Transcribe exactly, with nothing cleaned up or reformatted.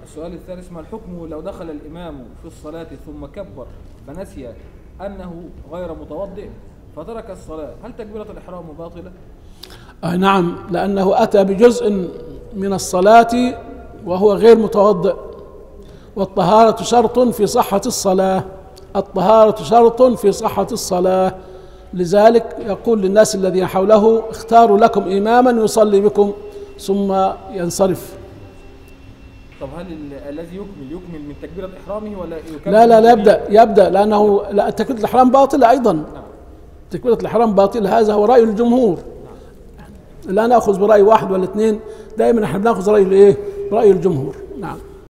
السؤال الثالث: ما الحكم لو دخل الإمام في الصلاة ثم كبر فنسي أنه غير متوضئ فترك الصلاة، هل تكبيرة الإحرام باطلة؟ آه نعم، لأنه أتى بجزء من الصلاة وهو غير متوضئ، والطهارة شرط في صحة الصلاة، الطهارة شرط في صحة الصلاة. لذلك يقول للناس الذين حوله: اختاروا لكم إماما يصلي بكم ثم ينصرف. طب هل الذي يكمل يكمل من تكبيرة إحرامه ولا يكمل؟ لا لا لا يبدأ يبدأ لأنه لا، تكبيرة الإحرام باطلة أيضا. نعم. تكبيرة الإحرام باطلة، هذا هو رأي الجمهور. نعم. لا نأخذ برأي واحد ولا اثنين، دائما نحن نأخذ رأي الإيه؟ رأي الجمهور. نعم.